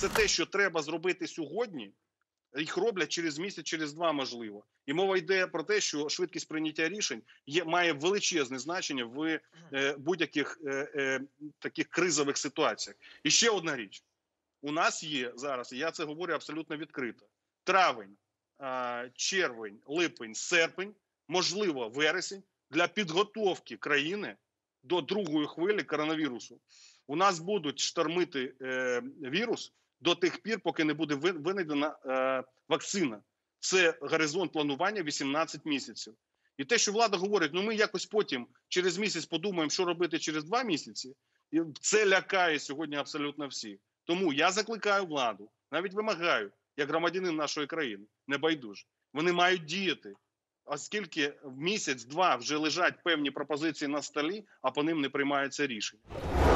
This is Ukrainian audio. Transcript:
все те, що треба зробити сьогодні, їх роблять через місяць, через два, можливо. І мова йде про те, що швидкість прийняття рішень має величезне значення в будь-яких таких кризових ситуаціях. І ще одна річ. У нас є зараз, і я це говорю абсолютно відкрито, травень, червень, липень, серпень, можливо, вересень, для підготовки країни до другої хвилі коронавірусу. У нас будуть штормити вірус до тих пір, поки не буде винайдена вакцина. Це горизонт планування 18 місяців. І те, що влада говорить, ну ми якось потім, через місяць подумаємо, що робити через 2 місяці, і це лякає сьогодні абсолютно всіх. Тому я закликаю владу, навіть вимагаю, як громадянин нашої країни, небайдужий. Вони мають діяти, оскільки в місяць-два вже лежать певні пропозиції на столі, а по ним не приймаються рішення.